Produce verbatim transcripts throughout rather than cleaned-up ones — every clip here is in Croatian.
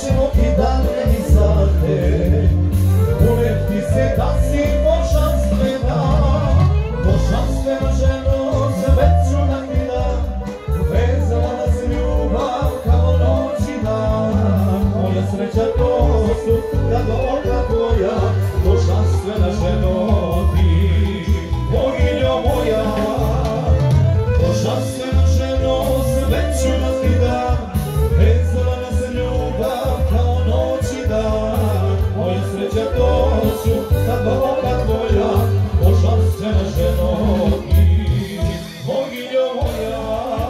ćemo i dane i sate, uvek ti se da si božanstvena, božanstvena ženo, sve ću da ti dam, vezala nas ljubav kao noć i dan. Moja sreća to su da Boga tvoja, božanstvena ženo ti, boginjo moja. Božanstvena ženo, sve ću da ti dam, vezala nas ljubav kao noć i dan. Moja sreća to su da Boga tvoja, božanstvena ženo ti, boginjo moja.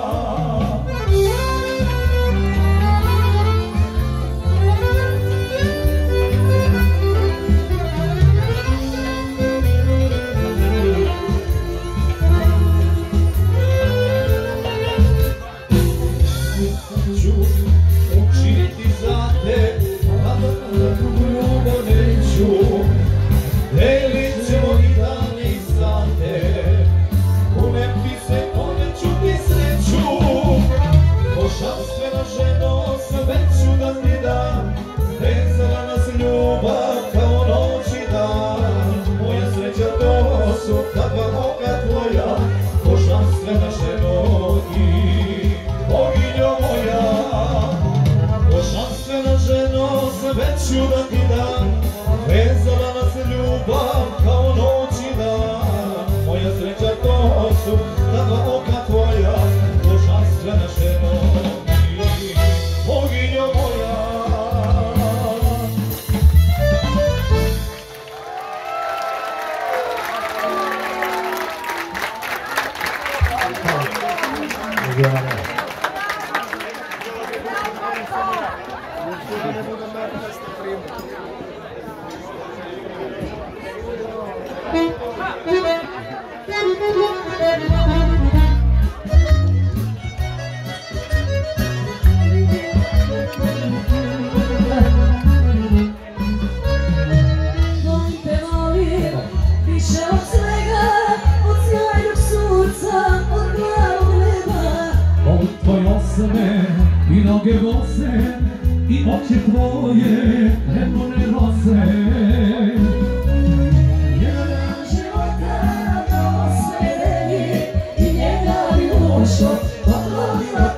Učiniti za te, a da drugu ljubav neću, delit ćemo i dane i sate, uvek ti se poneću ti sreću. Božanstvena ženo, sve ću da ti dam, vezala nas ljubav kao noć i dan. Moja sreća to su ta dva Boga tvoja, božanstvena ženo ti, boginjo moja. Božanstvena ženo, sve ću da ti dam, vezala nas ljubav kao noć i dan. Moja sreća to su ta dva oka tvoja, božanstvena ženo ti, boginjo moja. I noge bose, i oči tvoje, lemone rose.